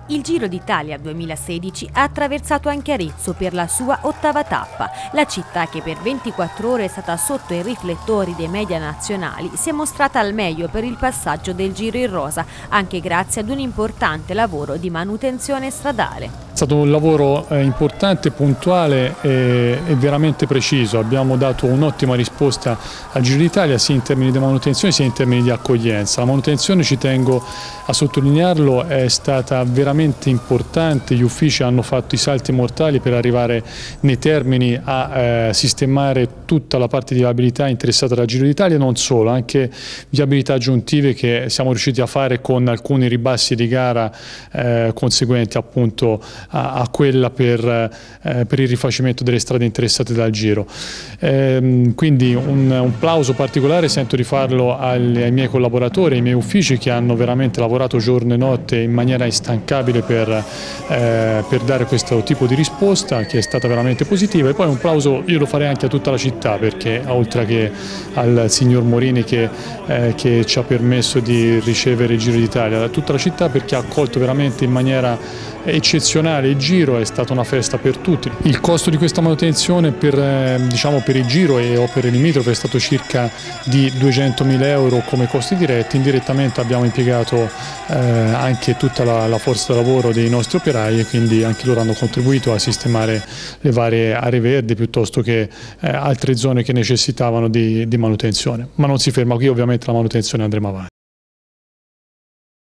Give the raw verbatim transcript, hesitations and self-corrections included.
Il Giro d'Italia duemilasedici ha attraversato anche Arezzo per la sua ottava tappa. La città, che per ventiquattro ore è stata sotto i riflettori dei media nazionali, si è mostrata al meglio per il passaggio del Giro in rosa, anche grazie ad un importante lavoro di manutenzione stradale. È stato un lavoro eh, importante, puntuale e, e veramente preciso. Abbiamo dato un'ottima risposta al Giro d'Italia sia in termini di manutenzione sia in termini di accoglienza. La manutenzione, ci tengo a sottolinearlo, è stata veramente importante. Gli uffici hanno fatto i salti mortali per arrivare nei termini a eh, sistemare tutta la parte di viabilità interessata dal Giro d'Italia, non solo, anche viabilità aggiuntive che siamo riusciti a fare con alcuni ribassi di gara eh, conseguenti appunto a, a quella per, eh, per il rifacimento delle strade interessate dal Giro. Eh, quindi un, un plauso particolare sento di farlo ai, ai miei collaboratori, ai miei uffici, che hanno veramente lavorato giorno e notte in maniera instancabile per, eh, per dare questo tipo di risposta, che è stata veramente positiva. E poi un plauso io lo farei anche a tutta la città, perché oltre che al signor Morini che, eh, che ci ha permesso di ricevere il Giro d'Italia, a tutta la città, perché ha accolto veramente in maniera eccezionale il Giro. È stata una festa per tutti. Il costo di questa manutenzione per, eh, diciamo per il Giro e opere limitrofe è stato circa di duecentomila euro come costi diretti. Indirettamente abbiamo impiegato eh, anche tutta la, la forza lavoro dei nostri operai, e quindi anche loro hanno contribuito a sistemare le varie aree verdi piuttosto che eh, altre zone che necessitavano di, di manutenzione. Ma non si ferma qui, ovviamente la manutenzione andremo avanti.